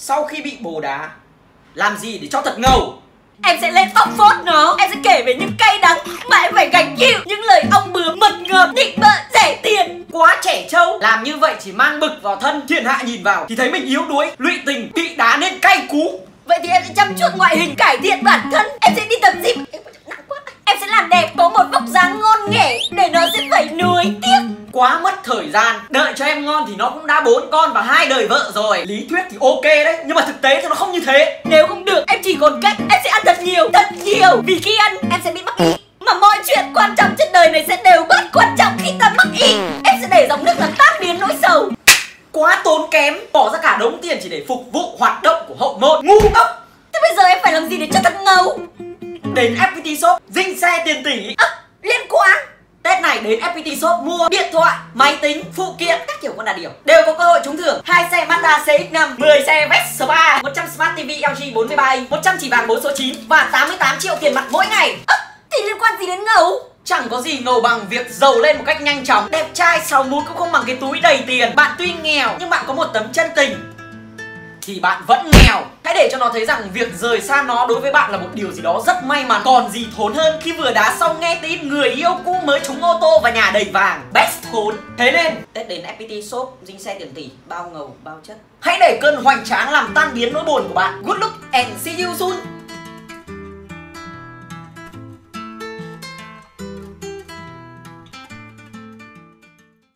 Sau khi bị bồ đá, làm gì để cho thật ngầu? Em sẽ lên bóc phốt nó. Em sẽ kể về những cay đắng mà em phải gánh chịu, những lời ong bướm mật ngọt định bợ rẻ tiền. Quá trẻ trâu. Làm như vậy chỉ mang bực vào thân, thiên hạ nhìn vào thì thấy mình yếu đuối, lụy tình, bị đá nên cay cú. Vậy thì em sẽ chăm chút ngoại hình, cải thiện bản thân. Em sẽ đi tập gym. Em sẽ làm đẹp, có một vóc dáng ngon nghẻ để nó sẽ phải nuối tiếc. Quá mất thời gian. Đợi cho em ngon thì nó cũng đã 4 con và 2 đời vợ rồi. Lý thuyết thì ok đấy, nhưng mà thực tế thì nó không như thế. Nếu không được, em chỉ còn cách em sẽ ăn thật nhiều, thật nhiều. Vì khi ăn, em sẽ bị mắc ị. Mà mọi chuyện quan trọng trên đời này sẽ đều bớt quan trọng khi ta mắc ị. Em sẽ để dòng nước làm tan biến nỗi sầu. Quá tốn kém, bỏ ra cả đống tiền chỉ để phục vụ hoạt động của hậu môn. Ngu ngốc. Thế bây giờ em phải làm gì để cho thật ngầu? Đến FPT Shop, dinh xe tiền tỷ. Liên quan. Tết này đến FPT Shop mua điện thoại, máy tính, phụ kiện, các kiểu con đà điểu đều có cơ hội trúng thưởng 2 xe Mazda CX-5, 10 xe Vespa, 100 Smart TV LG 43 inch, 100 chỉ vàng 4 số 9 và 88 triệu tiền mặt mỗi ngày. Thì liên quan gì đến ngầu? Chẳng có gì ngầu bằng việc giàu lên một cách nhanh chóng. Đẹp trai 6 múi cũng không bằng cái túi đầy tiền. Bạn tuy nghèo nhưng bạn có một tấm chân tình thì bạn vẫn nghèo. Hãy để cho nó thấy rằng việc rời xa nó đối với bạn là một điều gì đó rất may mắn. Còn gì thốn hơn khi vừa đá xong nghe tin người yêu cũ mới trúng ô tô và nhà đầy vàng. Best thốn. Thế nên Tết đến FPT Shop, dinh xe tiền tỷ, bao ngầu bao chất. Hãy để cơn hoành tráng làm tan biến nỗi buồn của bạn. Good luck and see you soon.